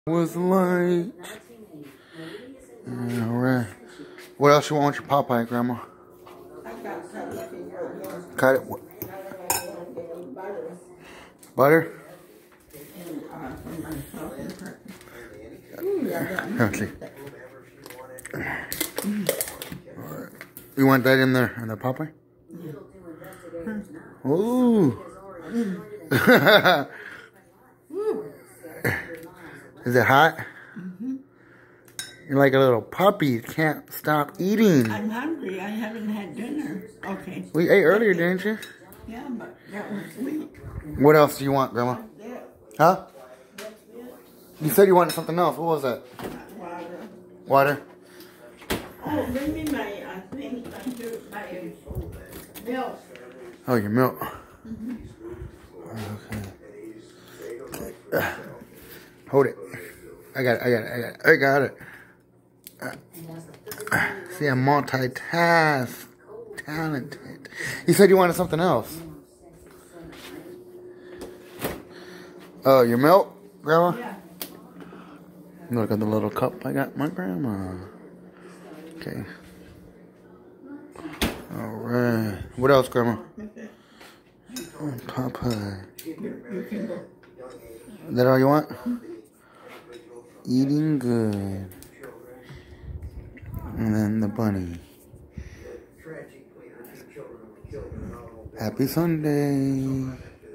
Was light. Alright. What else you want with your Popeye, Grandma? Cut it. Butter? Okay. Alright. You want that in there, in the Popeye? Ooh. Is it hot? Mm-hmm. You're like a little puppy. You can't stop eating. I'm hungry. I haven't had dinner. Okay. We ate earlier, didn't you? Yeah, but that was sweet. What else do you want, Grandma? Huh? You said you wanted something else. What was that? Water. Water? Oh, bring me my thing. My milk. Oh, your milk. Mm-hmm. Okay. Hold it. I got it. See, I'm multitask. Talented. You said you wanted something else. Oh, your milk, Grandma? Yeah. Look at the little cup I got my grandma. Okay. Alright. What else, Grandma? Oh, Popeye. Is that all you want? Eating good. And then the bunny. Happy Sunday.